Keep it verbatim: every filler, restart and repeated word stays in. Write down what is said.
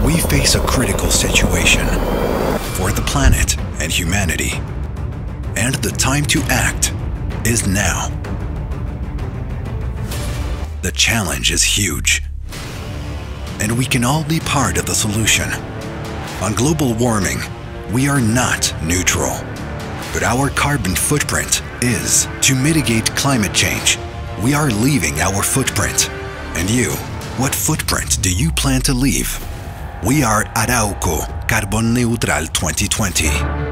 we face a critical situation for the planet and humanity. And the time to act is now. The challenge is huge, and we can all be part of the solution. On global warming, we are not neutral, but our carbon footprint is to mitigate climate change. We are leaving our footprint. And you, what footprint do you plan to leave? We are ARAUCO Carbon Neutral twenty twenty.